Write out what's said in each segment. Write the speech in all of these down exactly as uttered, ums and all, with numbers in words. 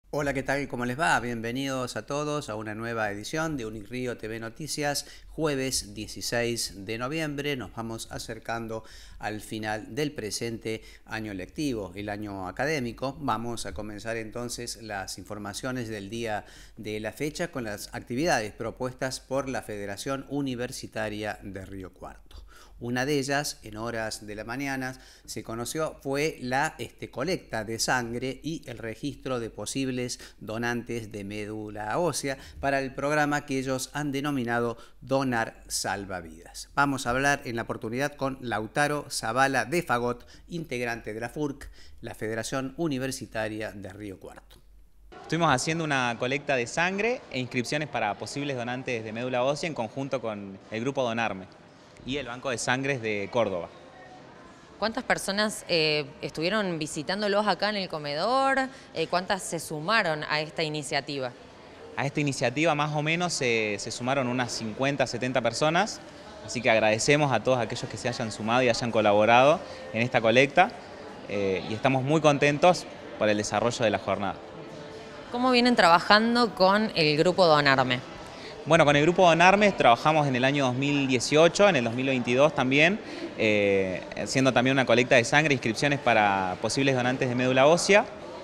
Hola, ¿qué tal? ¿Cómo les va? Bienvenidos a todos a una nueva edición de Unicrio T V Noticias, jueves dieciséis de noviembre. Nos vamos acercando al final del presente año lectivo, el año académico. Vamos a comenzar entonces las informaciones del día de la fecha con las actividades propuestas por la Federación Universitaria de Río Cuarto. Una de ellas, en horas de la mañana, se conoció, fue la este, colecta de sangre y el registro de posibles donantes de médula ósea para el programa que ellos han denominado Donar Salva Vidas. Vamos a hablar en la oportunidad con Lautaro Zavala de Fagot, integrante de la F U R C, la Federación Universitaria de Río Cuarto. Estuvimos haciendo una colecta de sangre e inscripciones para posibles donantes de médula ósea en conjunto con el grupo Donarme y el Banco de Sangres de Córdoba. ¿Cuántas personas eh, estuvieron visitándolos acá en el comedor? Eh, ¿Cuántas se sumaron a esta iniciativa? A esta iniciativa más o menos se, se sumaron unas cincuenta, setenta personas, así que agradecemos a todos aquellos que se hayan sumado y hayan colaborado en esta colecta eh, y estamos muy contentos por el desarrollo de la jornada. ¿Cómo vienen trabajando con el grupo Donarme? Bueno, con el grupo Donarme trabajamos en el año dos mil dieciocho, en el dos mil veintidós también, eh, haciendo también una colecta de sangre, inscripciones para posibles donantes de médula ósea.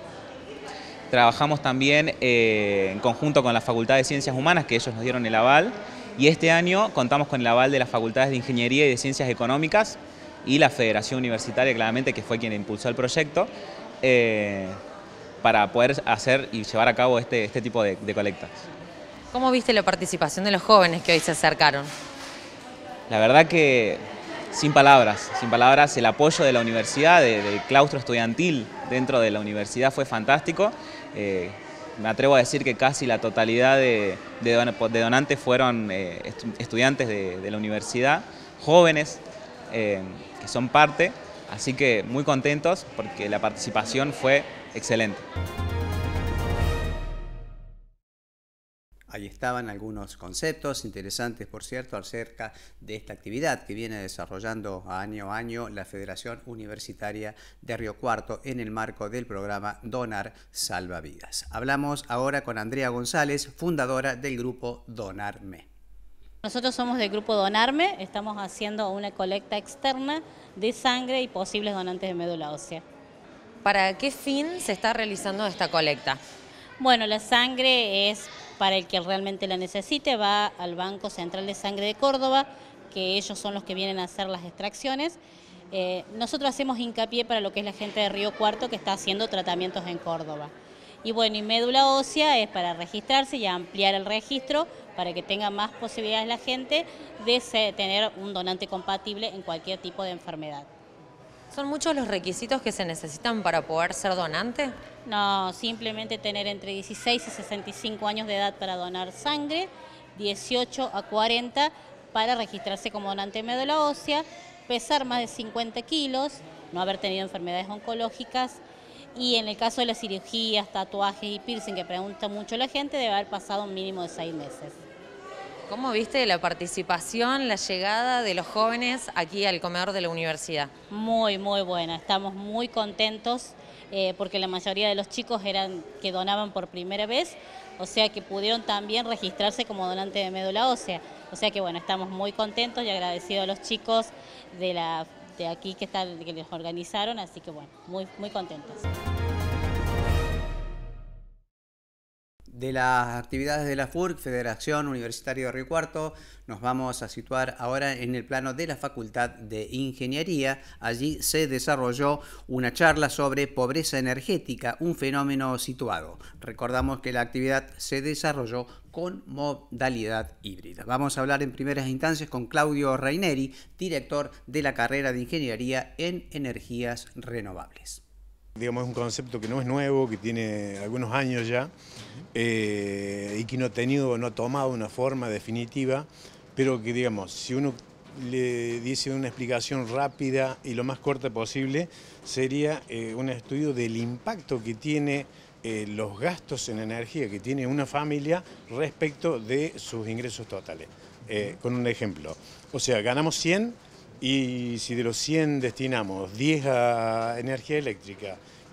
Trabajamos también eh, en conjunto con la Facultad de Ciencias Humanas, que ellos nos dieron el aval, y este año contamos con el aval de las Facultades de Ingeniería y de Ciencias Económicas y la Federación Universitaria, claramente, que fue quien impulsó el proyecto, eh, para poder hacer y llevar a cabo este, este tipo de, de colectas. ¿Cómo viste la participación de los jóvenes que hoy se acercaron? La verdad que sin palabras, sin palabras, el apoyo de la universidad, de, del claustro estudiantil dentro de la universidad fue fantástico. Eh, me atrevo a decir que casi la totalidad de, de, don, de donantes fueron eh, estu, estudiantes de, de la universidad, jóvenes eh, que son parte, así que muy contentos porque la participación fue excelente. Ahí estaban algunos conceptos interesantes, por cierto, acerca de esta actividad que viene desarrollando año a año la Federación Universitaria de Río Cuarto en el marco del programa Donar Salva Vidas. Hablamos ahora con Andrea González, fundadora del grupo Donarme. Nosotros somos del grupo Donarme, estamos haciendo una colecta externa de sangre y posibles donantes de médula ósea. ¿Para qué fin se está realizando esta colecta? Bueno, la sangre es para el que realmente la necesite, va al Banco Central de Sangre de Córdoba, que ellos son los que vienen a hacer las extracciones. Eh, nosotros hacemos hincapié para lo que es la gente de Río Cuarto que está haciendo tratamientos en Córdoba. Y bueno, y médula ósea es para registrarse y ampliar el registro para que tenga más posibilidades la gente de ser, tener un donante compatible en cualquier tipo de enfermedad. ¿Son muchos los requisitos que se necesitan para poder ser donante? No, simplemente tener entre dieciséis y sesenta y cinco años de edad para donar sangre, dieciocho a cuarenta para registrarse como donante de médula ósea, pesar más de cincuenta kilos, no haber tenido enfermedades oncológicas y en el caso de las cirugías, tatuajes y piercing que pregunta mucho la gente, debe haber pasado un mínimo de seis meses. ¿Cómo viste la participación, la llegada de los jóvenes aquí al comedor de la universidad? Muy, muy buena. Estamos muy contentos eh, porque la mayoría de los chicos eran que donaban por primera vez, o sea que pudieron también registrarse como donante de médula ósea. O sea que bueno, estamos muy contentos y agradecidos a los chicos de, la, de aquí que, están, que les organizaron, así que bueno, muy, muy contentos. De las actividades de la F U R C, Federación Universitaria de Río Cuarto, nos vamos a situar ahora en el plano de la Facultad de Ingeniería. Allí se desarrolló una charla sobre pobreza energética, un fenómeno situado. Recordamos que la actividad se desarrolló con modalidad híbrida. Vamos a hablar en primeras instancias con Claudio Raineri, director de la carrera de Ingeniería en Energías Renovables. Digamos, es un concepto que no es nuevo, que tiene algunos años ya eh, y que no ha tenido, no ha tomado una forma definitiva, pero que, digamos, si uno le diese una explicación rápida y lo más corta posible, sería eh, un estudio del impacto que tiene eh, los gastos en energía que tiene una familia respecto de sus ingresos totales. Eh, con un ejemplo, o sea, ganamos cien y si de los cien destinamos diez a energía eléctrica,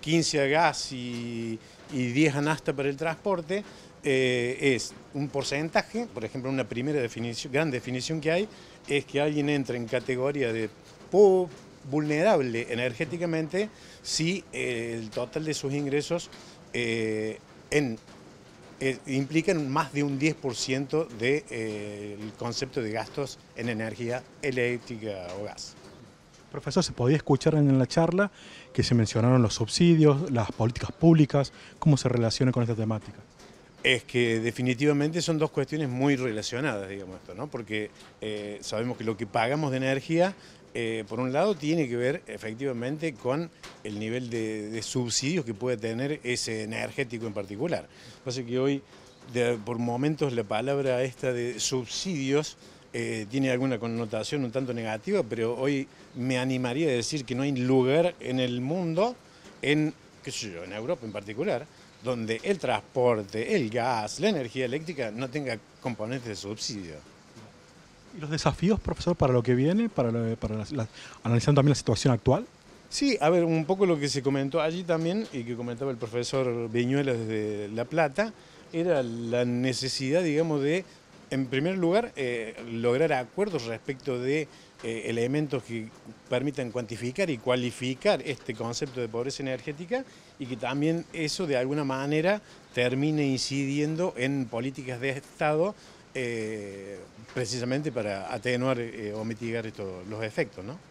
quince a gas y, y diez a nafta para el transporte, eh, es un porcentaje. Por ejemplo, una primera definición, gran definición que hay, es que alguien entra en categoría de poco vulnerable energéticamente si eh, el total de sus ingresos eh, en, eh, implican más de un diez por ciento del de, eh, concepto de gastos en energía eléctrica o gas. Profesor, se podía escuchar en la charla que se mencionaron los subsidios, las políticas públicas, ¿cómo se relaciona con esta temática? Es que definitivamente son dos cuestiones muy relacionadas, digamos esto, ¿no? Porque eh, sabemos que lo que pagamos de energía, eh, por un lado, tiene que ver efectivamente con el nivel de, de subsidios que puede tener ese energético en particular. Pasa que hoy, de, por momentos, la palabra esta de subsidios eh, tiene alguna connotación un tanto negativa, pero hoy me animaría a decir que no hay lugar en el mundo, en, qué sé yo, en Europa en particular, donde el transporte, el gas, la energía eléctrica no tenga componentes de subsidio. ¿Y los desafíos, profesor, para lo que viene, para, lo, para la, la, analizando también la situación actual? Sí, a ver, un poco lo que se comentó allí también, y que comentaba el profesor Viñuela desde La Plata, era la necesidad, digamos, de, en primer lugar, eh, lograr acuerdos respecto de eh, elementos que permitan cuantificar y cualificar este concepto de pobreza energética, y que también eso de alguna manera termine incidiendo en políticas de Estado eh, precisamente para atenuar eh, o mitigar estos, los efectos, ¿no?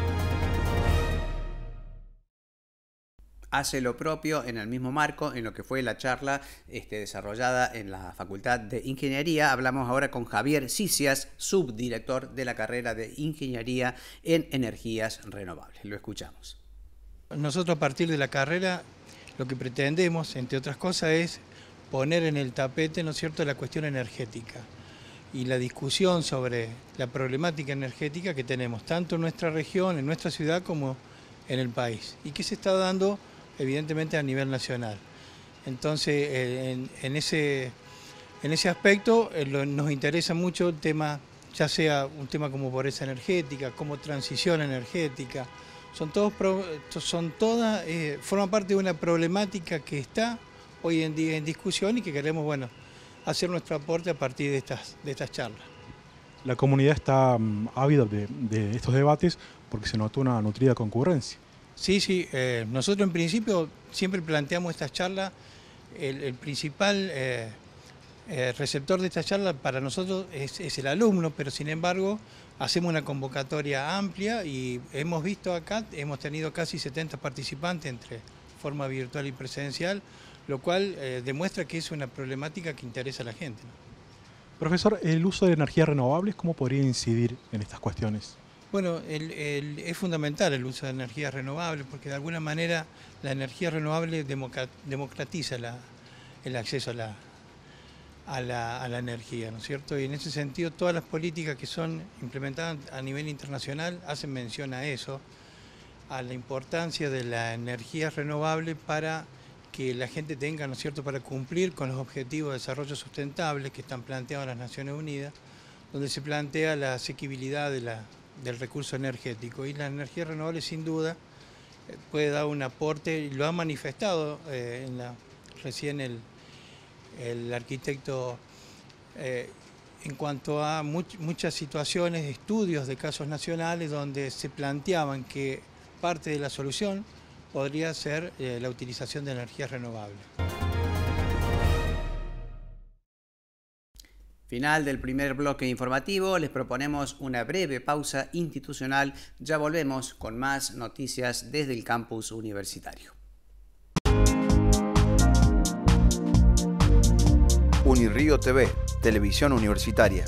Hace lo propio en el mismo marco en lo que fue la charla este, desarrollada en la Facultad de Ingeniería. Hablamos ahora con Javier Cicias, subdirector de la carrera de Ingeniería en Energías Renovables. Lo escuchamos. Nosotros a partir de la carrera lo que pretendemos, entre otras cosas, es poner en el tapete, ¿no es cierto?, la cuestión energética y la discusión sobre la problemática energética que tenemos tanto en nuestra región, en nuestra ciudad, como en el país, y que se está dando evidentemente a nivel nacional. Entonces, en, en, ese, en ese aspecto nos interesa mucho el tema, ya sea un tema como pobreza energética, como transición energética. Son todos, son todas, eh, forman parte de una problemática que está hoy en día en discusión y que queremos, bueno, hacer nuestro aporte a partir de estas, de estas charlas. La comunidad está um, ávida de, de estos debates porque se notó una nutrida concurrencia. Sí, sí, eh, nosotros en principio siempre planteamos estas charlas, el, el principal eh, eh, receptor de estas charlas para nosotros es, es el alumno, pero sin embargo hacemos una convocatoria amplia y hemos visto acá, hemos tenido casi setenta participantes entre forma virtual y presencial, lo cual eh, demuestra que es una problemática que interesa a la gente, ¿no? Profesor, ¿el uso de energías renovables cómo podría incidir en estas cuestiones? Bueno, el, el, es fundamental el uso de energías renovables porque de alguna manera la energía renovable democratiza la, el acceso a la, a, la, a la energía, ¿no es cierto? Y en ese sentido todas las políticas que son implementadas a nivel internacional hacen mención a eso, a la importancia de la energía renovable para que la gente tenga, ¿no es cierto?, para cumplir con los objetivos de desarrollo sustentable que están planteados en las Naciones Unidas, donde se plantea la asequibilidad de la del recurso energético, y la energía renovable sin duda puede dar un aporte, y lo ha manifestado eh, en la, recién el, el arquitecto eh, en cuanto a much, muchas situaciones, estudios de casos nacionales donde se planteaban que parte de la solución podría ser eh, la utilización de energías renovables. Final del primer bloque informativo, les proponemos una breve pausa institucional. Ya volvemos con más noticias desde el campus universitario. Unirrío T V, televisión universitaria.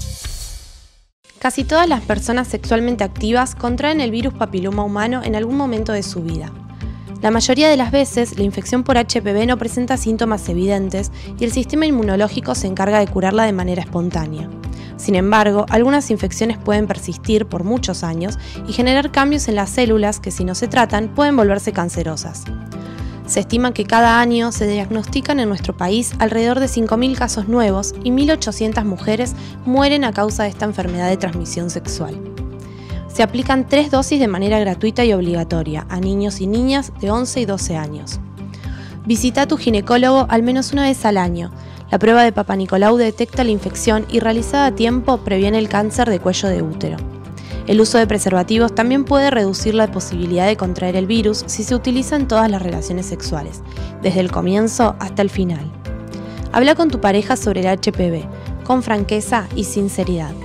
Casi todas las personas sexualmente activas contraen el virus papiloma humano en algún momento de su vida. La mayoría de las veces, la infección por H P V no presenta síntomas evidentes y el sistema inmunológico se encarga de curarla de manera espontánea. Sin embargo, algunas infecciones pueden persistir por muchos años y generar cambios en las células que, si no se tratan, pueden volverse cancerosas. Se estima que cada año se diagnostican en nuestro país alrededor de cinco mil casos nuevos y mil ochocientas mujeres mueren a causa de esta enfermedad de transmisión sexual. Se aplican tres dosis de manera gratuita y obligatoria a niños y niñas de once y doce años. Visita a tu ginecólogo al menos una vez al año. La prueba de Papa Nicolau detecta la infección y realizada a tiempo previene el cáncer de cuello de útero. El uso de preservativos también puede reducir la posibilidad de contraer el virus si se utiliza en todas las relaciones sexuales, desde el comienzo hasta el final. Habla con tu pareja sobre el H P V, con franqueza y sinceridad.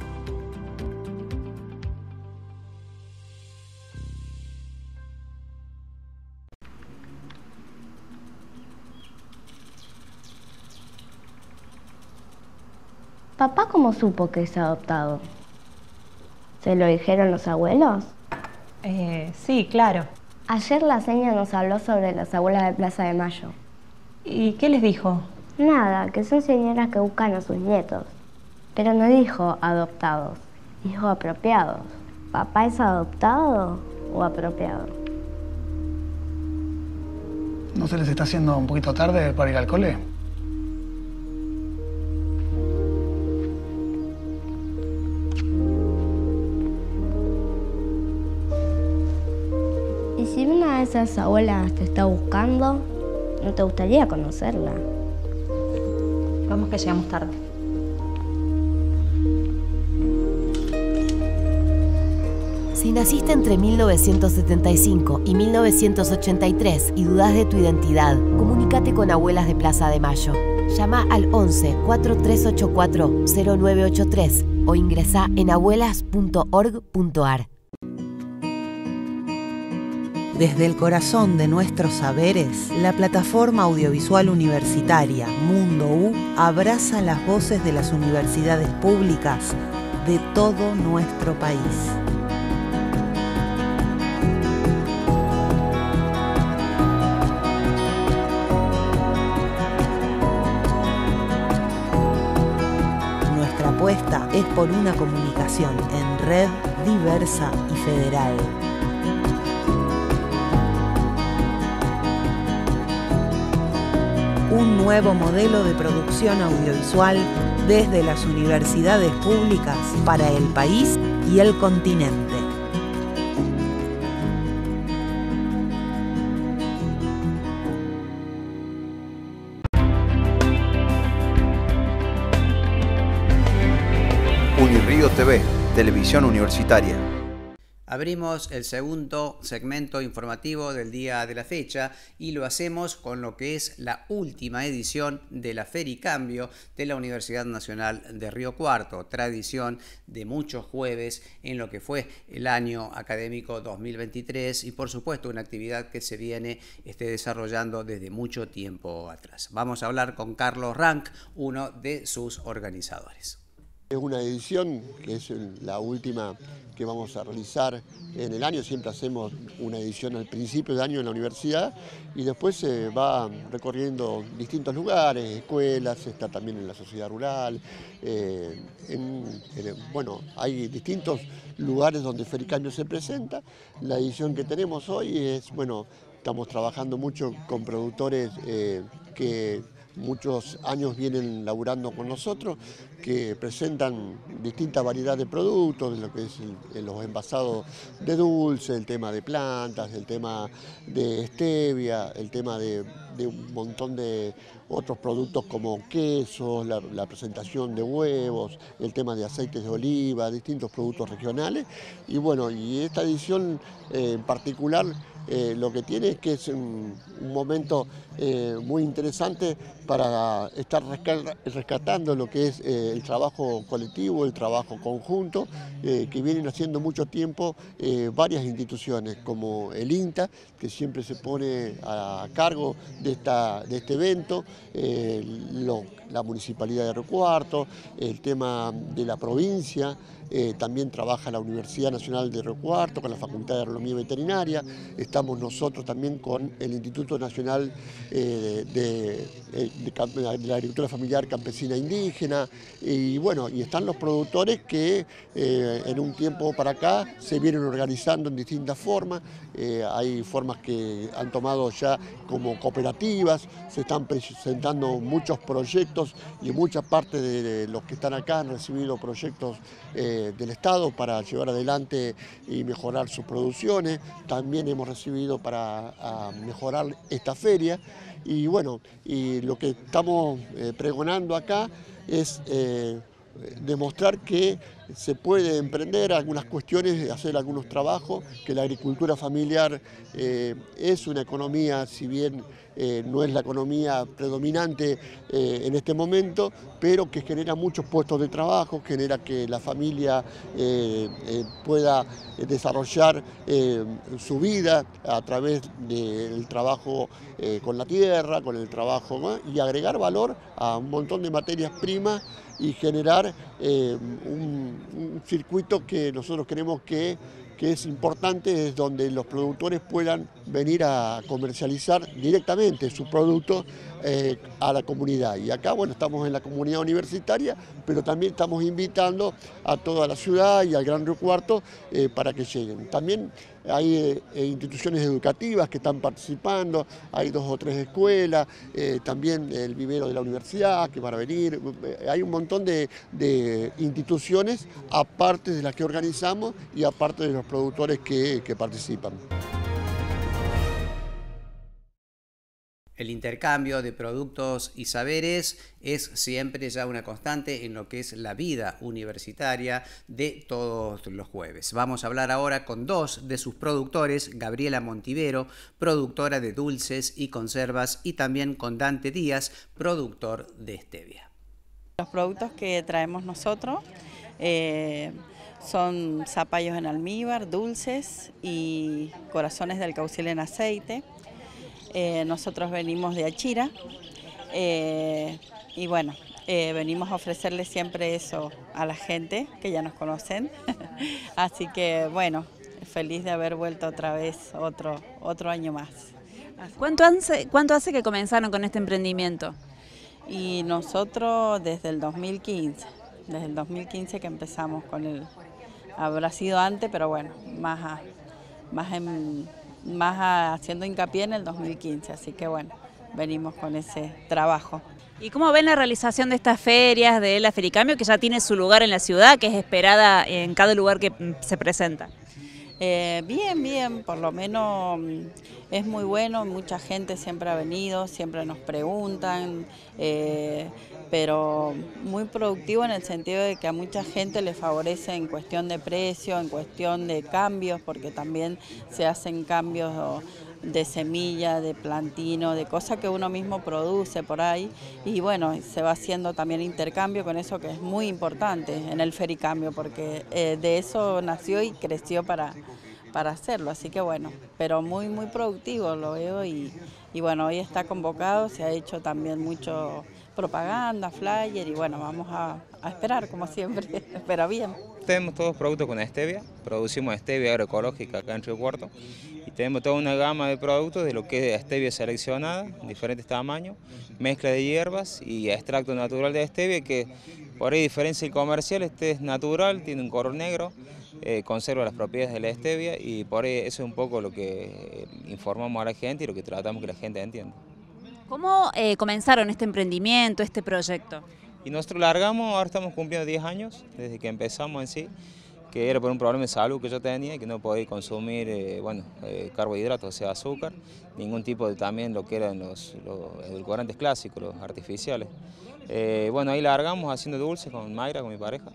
¿Papá cómo supo que es adoptado? ¿Se lo dijeron los abuelos? Eh, sí, claro. Ayer la seña nos habló sobre las abuelas de Plaza de Mayo. ¿Y qué les dijo? Nada, que son señoras que buscan a sus nietos. Pero no dijo adoptados, dijo apropiados. ¿Papá es adoptado o apropiado? ¿No se les está haciendo un poquito tarde para ir al cole? Y si una de esas abuelas te está buscando, ¿no te gustaría conocerla? Vamos que llegamos tarde. Si naciste entre mil novecientos setenta y cinco y mil novecientos ochenta y tres y dudás de tu identidad, comunícate con Abuelas de Plaza de Mayo. Llama al once, cuatro tres ocho cuatro, cero nueve ocho tres o ingresá en abuelas punto org punto ar. Desde el corazón de nuestros saberes, la plataforma audiovisual universitaria Mundo U abraza las voces de las universidades públicas de todo nuestro país. Nuestra apuesta es por una comunicación en red, diversa y federal. Un nuevo modelo de producción audiovisual desde las universidades públicas para el país y el continente. Unirrío T V, televisión universitaria. Abrimos el segundo segmento informativo del día de la fecha y lo hacemos con lo que es la última edición de la Fericambio de la Universidad Nacional de Río Cuarto, tradición de muchos jueves en lo que fue el año académico dos mil veintitrés y por supuesto una actividad que se viene este, desarrollando desde mucho tiempo atrás. Vamos a hablar con Carlos Rank, uno de sus organizadores. Es una edición que es la última que vamos a realizar en el año. Siempre hacemos una edición al principio de año en la universidad y después se va recorriendo distintos lugares, escuelas, está también en la sociedad rural. Eh, en, en, bueno, hay distintos lugares donde Fericambio se presenta. La edición que tenemos hoy es, bueno, estamos trabajando mucho con productores eh, que muchos años vienen laburando con nosotros, que presentan distinta variedad de productos, de lo que es el, los envasados de dulce, el tema de plantas, el tema de stevia, el tema de, de un montón de otros productos como quesos, la, la presentación de huevos, el tema de aceites de oliva, distintos productos regionales. Y bueno, y esta edición eh, en particular Eh, lo que tiene es que es un, un momento eh, muy interesante para estar rescatando lo que es eh, el trabajo colectivo, el trabajo conjunto, eh, que vienen haciendo mucho tiempo eh, varias instituciones, como el INTA, que siempre se pone a cargo de, esta, de este evento, eh, lo, la Municipalidad de Río Cuarto, el tema de la provincia. Eh, también trabaja la Universidad Nacional de Río Cuarto con la Facultad de Agronomía Veterinaria, estamos nosotros también con el Instituto Nacional eh, de, de, de, de la Agricultura Familiar Campesina Indígena, y bueno, y están los productores que eh, en un tiempo para acá se vienen organizando en distintas formas. Eh, hay formas que han tomado ya como cooperativas, se están presentando muchos proyectos y mucha parte de los que están acá han recibido proyectos eh, del Estado para llevar adelante y mejorar sus producciones. También hemos recibido para a mejorar esta feria, y bueno, y lo que estamos eh, pregonando acá es eh, demostrar que se puede emprender algunas cuestiones, hacer algunos trabajos, que la agricultura familiar eh, es una economía, si bien eh, no es la economía predominante eh, en este momento, pero que genera muchos puestos de trabajo, genera que la familia eh, eh, pueda desarrollar eh, su vida a través del trabajo eh, con la tierra, con el trabajo, ¿no? Y agregar valor a un montón de materias primas y generar eh, un, un circuito que nosotros creemos que, que es importante, es donde los productores puedan venir a comercializar directamente su producto eh, a la comunidad. Y acá, bueno, estamos en la comunidad universitaria, pero también estamos invitando a toda la ciudad y al Gran Río Cuarto eh, para que lleguen. También hay eh, instituciones educativas que están participando, hay dos o tres escuelas, eh, también el vivero de la universidad que van a venir, eh, hay un montón de, de instituciones aparte de las que organizamos y aparte de los productores que, que participan. El intercambio de productos y saberes es siempre ya una constante en lo que es la vida universitaria de todos los jueves. Vamos a hablar ahora con dos de sus productores, Gabriela Montivero, productora de dulces y conservas, y también con Dante Díaz, productor de stevia. Los productos que traemos nosotros eh, son zapallos en almíbar, dulces y corazones de alcaucil en aceite. Eh, nosotros venimos de Achira eh, y bueno, eh, venimos a ofrecerle siempre eso a la gente que ya nos conocen. Así que bueno, feliz de haber vuelto otra vez otro, otro año más. ¿Cuánto hace, ¿Cuánto hace que comenzaron con este emprendimiento? Y nosotros desde el dos mil quince, desde el dos mil quince que empezamos con el, habrá sido antes, pero bueno, más, a, más en... más haciendo hincapié en el dos mil quince, así que bueno, venimos con ese trabajo. ¿Y cómo ven la realización de estas ferias, de la Fericambio, que ya tiene su lugar en la ciudad, que es esperada en cada lugar que se presenta? Eh, bien, bien, por lo menos es muy bueno, mucha gente siempre ha venido, siempre nos preguntan, eh, pero muy productivo en el sentido de que a mucha gente le favorece en cuestión de precio, en cuestión de cambios, porque también se hacen cambios de semilla, de plantino, de cosas que uno mismo produce por ahí, y bueno, se va haciendo también intercambio con eso, que es muy importante en el Fericambio, porque eh, de eso nació y creció para, para hacerlo, así que bueno, pero muy muy productivo lo veo, y, y bueno, hoy está convocado, se ha hecho también mucho propaganda, flyer, y bueno, vamos a, a esperar como siempre, pero bien. Tenemos todos productos con stevia, producimos stevia agroecológica acá en Río Cuarto, y tenemos toda una gama de productos de lo que es stevia seleccionada, diferentes tamaños, mezcla de hierbas y extracto natural de stevia, que por ahí diferencia el comercial, este es natural, tiene un color negro, eh, conserva las propiedades de la stevia, y por ahí eso es un poco lo que informamos a la gente y lo que tratamos que la gente entienda. ¿Cómo eh, comenzaron este emprendimiento, este proyecto? Y nosotros largamos, ahora estamos cumpliendo diez años desde que empezamos en sí, que era por un problema de salud que yo tenía, que no podía consumir eh, bueno, eh, carbohidratos, o sea, azúcar, ningún tipo de también lo que eran los, los edulcorantes clásicos, los artificiales. Eh, bueno, ahí largamos haciendo dulces con Mayra, con mi pareja,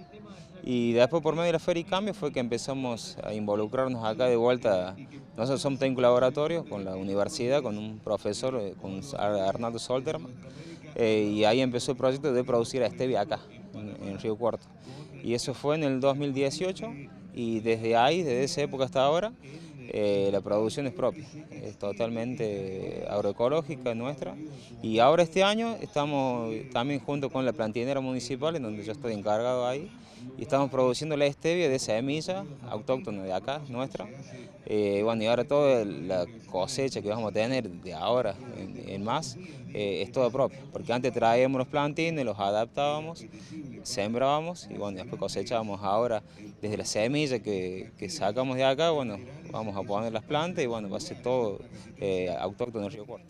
y después por medio de la Fericambio fue que empezamos a involucrarnos acá de vuelta. Nosotros somos técnicos laboratorios con la universidad, con un profesor, con Arnaldo Solterman, eh, y ahí empezó el proyecto de producir stevia acá, en, en Río Cuarto. Y eso fue en el dos mil dieciocho, y desde ahí, desde esa época hasta ahora, eh, la producción es propia, es totalmente agroecológica nuestra. Y ahora este año estamos también junto con la plantinera municipal, en donde yo estoy encargado ahí, y estamos produciendo la stevia de semilla autóctona de acá, nuestra. Eh, bueno, y ahora toda la cosecha que vamos a tener de ahora en, en más eh, es toda propia, porque antes traíamos los plantines, los adaptábamos, sembrábamos y bueno, después cosechábamos. Ahora desde la semilla que, que sacamos de acá, bueno, vamos a poner las plantas y bueno, va a ser todo eh, autóctono del Río Cuarto.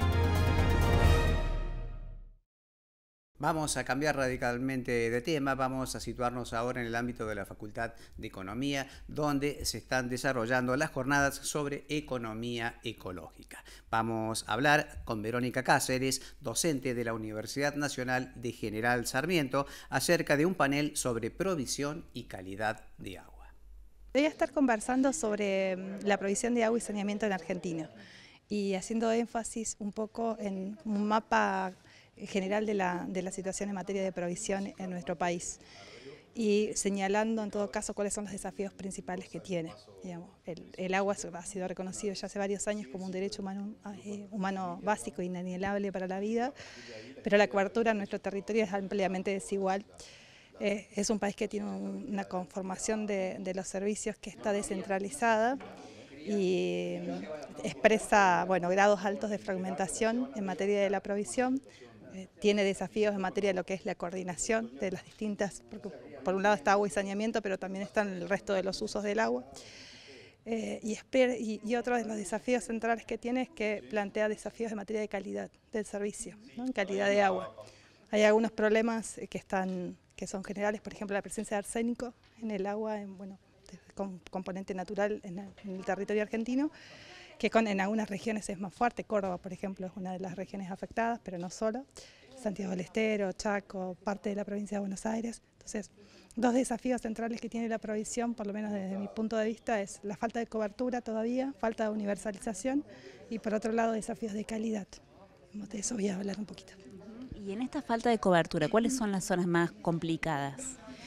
Vamos a cambiar radicalmente de tema, vamos a situarnos ahora en el ámbito de la Facultad de Economía, donde se están desarrollando las jornadas sobre economía ecológica. Vamos a hablar con Verónica Cáceres, docente de la Universidad Nacional de General Sarmiento, acerca de un panel sobre provisión y calidad de agua. Voy a estar conversando sobre la provisión de agua y saneamiento en Argentina y haciendo énfasis un poco en un mapa general de la, de la situación en materia de provisión en nuestro país y señalando en todo caso cuáles son los desafíos principales que tiene. Digamos, el, el agua ha sido reconocido ya hace varios años como un derecho humano, eh, humano básico e inalienable para la vida, pero la cobertura en nuestro territorio es ampliamente desigual. Eh, es un país que tiene un, una conformación de, de los servicios que está descentralizada y expresa bueno, grados altos de fragmentación en materia de la provisión. Eh, tiene desafíos en materia de lo que es la coordinación de las distintas, porque por un lado está agua y saneamiento, pero también están el resto de los usos del agua. Eh, y, y, y otro de los desafíos centrales que tiene es que plantea desafíos en materia de calidad del servicio, ¿no? En calidad de agua. Hay algunos problemas que, están, que son generales, por ejemplo la presencia de arsénico en el agua, en, bueno, con componente natural en el, en el territorio argentino, que con, en algunas regiones es más fuerte. Córdoba, por ejemplo, es una de las regiones afectadas, pero no solo. Santiago del Estero, Chaco, parte de la provincia de Buenos Aires. Entonces, dos desafíos centrales que tiene la provisión, por lo menos desde mi punto de vista, es la falta de cobertura todavía, falta de universalización y por otro lado desafíos de calidad. De eso voy a hablar un poquito. Y en esta falta de cobertura, ¿cuáles son las zonas más complicadas?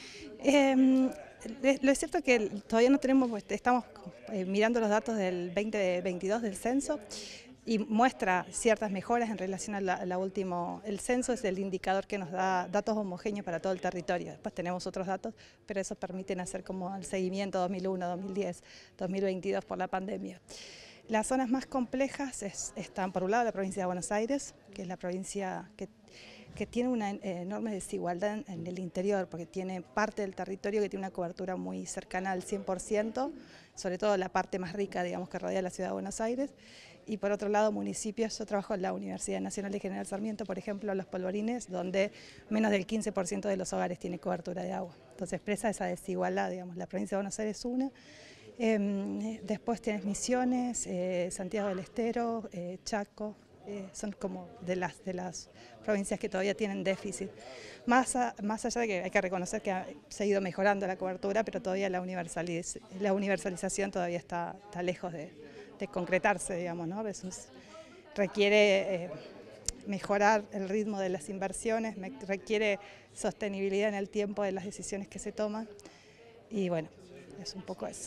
Eh, Lo es cierto que todavía no tenemos, estamos mirando los datos del veinte veintidós del censo y muestra ciertas mejoras en relación a la, a la última. El censo es el indicador que nos da datos homogéneos para todo el territorio. Después tenemos otros datos, pero eso permiten hacer como el seguimiento dos mil uno, dos mil diez, dos mil veintidós por la pandemia. Las zonas más complejas es, están por un lado la provincia de Buenos Aires, que es la provincia que que tiene una enorme desigualdad en el interior, porque tiene parte del territorio que tiene una cobertura muy cercana al cien por ciento, sobre todo la parte más rica, digamos, que rodea la ciudad de Buenos Aires, y por otro lado municipios. Yo trabajo en la Universidad Nacional de General Sarmiento, por ejemplo, Los Polvorines, donde menos del quince por ciento de los hogares tiene cobertura de agua. Entonces expresa esa desigualdad, digamos, la provincia de Buenos Aires es una, eh, después tienes Misiones, eh, Santiago del Estero, eh, Chaco. Eh, son como de las, de las provincias que todavía tienen déficit. Más, a, más allá de que hay que reconocer que ha, se ha ido mejorando la cobertura, pero todavía la, universaliz, la universalización todavía está, está lejos de, de concretarse, digamos, ¿no? A veces requiere eh, mejorar el ritmo de las inversiones, me, requiere sostenibilidad en el tiempo de las decisiones que se toman y bueno, es un poco eso.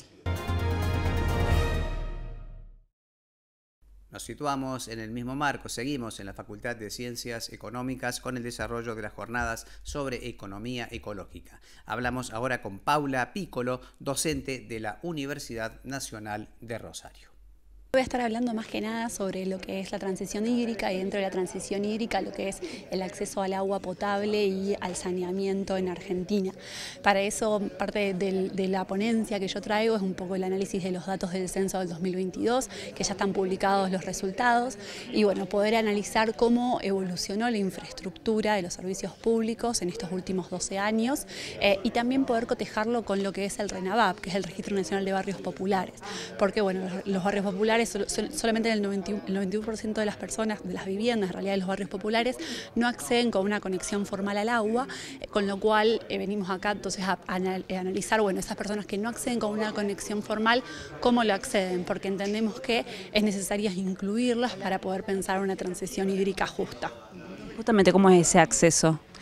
Nos situamos en el mismo marco, seguimos en la Facultad de Ciencias Económicas con el desarrollo de las jornadas sobre economía ecológica. Hablamos ahora con Paula Piccolo, docente de la Universidad Nacional de Rosario. Voy a estar hablando más que nada sobre lo que es la transición hídrica y dentro de la transición hídrica lo que es el acceso al agua potable y al saneamiento en Argentina. Para eso parte de, de la ponencia que yo traigo es un poco el análisis de los datos del censo del dos mil veintidós, que ya están publicados los resultados, y bueno, poder analizar cómo evolucionó la infraestructura de los servicios públicos en estos últimos doce años eh, y también poder cotejarlo con lo que es el RENAVAP, que es el Registro Nacional de Barrios Populares, porque bueno, los, los barrios populares solamente el noventa y uno por ciento de las personas, de las viviendas en realidad de los barrios populares, no acceden con una conexión formal al agua, con lo cual eh, venimos acá entonces a, a analizar, bueno, esas personas que no acceden con una conexión formal, cómo lo acceden, porque entendemos que es necesario incluirlas para poder pensar una transición hídrica justa. Justamente, ¿cómo es ese acceso?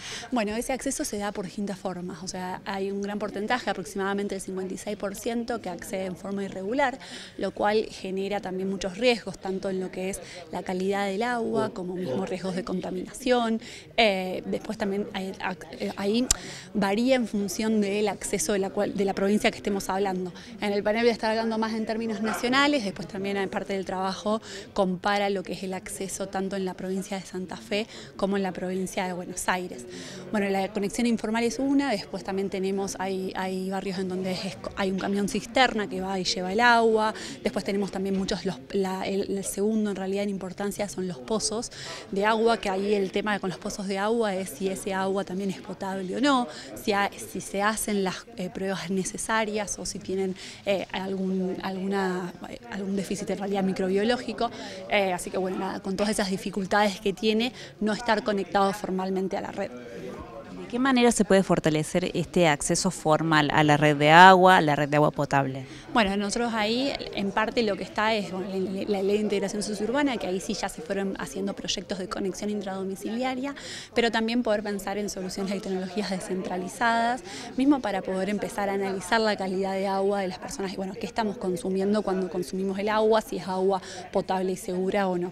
Bueno, ese acceso se da por distintas formas, o sea, hay un gran porcentaje, aproximadamente el cincuenta y seis por ciento, que accede en forma irregular, lo cual genera también muchos riesgos, tanto en lo que es la calidad del agua, como mismos riesgos de contaminación. Eh, después también hay, ahí varía en función del acceso de la, cual, de la provincia que estemos hablando. En el panel voy a estar hablando más en términos nacionales, después también en parte del trabajo compara lo que es el acceso tanto en la provincia de Santa Fe como en la provincia de Buenos Aires. Bueno, la conexión informal es una, después también tenemos, hay, hay barrios en donde es, hay un camión cisterna que va y lleva el agua, después tenemos también muchos, los, la, el, el segundo en realidad en importancia son los pozos de agua, que ahí el tema con los pozos de agua es si ese agua también es potable o no, si, ha, si se hacen las eh, pruebas necesarias o si tienen eh, algún, alguna, algún déficit en realidad microbiológico, eh, así que bueno, nada, con todas esas dificultades que tiene no estar conectado formalmente a la red. ¿De qué manera se puede fortalecer este acceso formal a la red de agua, a la red de agua potable? Bueno, nosotros ahí en parte lo que está es bueno, la Ley de Integración Sociourbana, que ahí sí ya se fueron haciendo proyectos de conexión intradomiciliaria, pero también poder pensar en soluciones y tecnologías descentralizadas, mismo para poder empezar a analizar la calidad de agua de las personas y bueno, qué estamos consumiendo cuando consumimos el agua, si es agua potable y segura o no.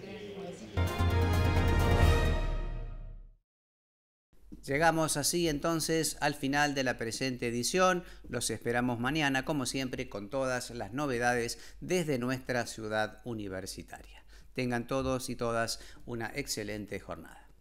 Llegamos así entonces al final de la presente edición. Los esperamos mañana, como siempre, con todas las novedades desde nuestra ciudad universitaria. Tengan todos y todas una excelente jornada.